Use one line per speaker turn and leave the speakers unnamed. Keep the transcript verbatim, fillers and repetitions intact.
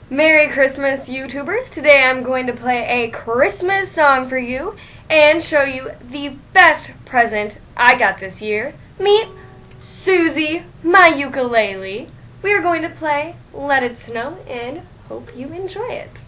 Merry Christmas, YouTubers. Today I'm going to play a Christmas song for you and show you the best present I got this year. Meet Susie, my ukulele. We are going to play Let It Snow and hope you enjoy it.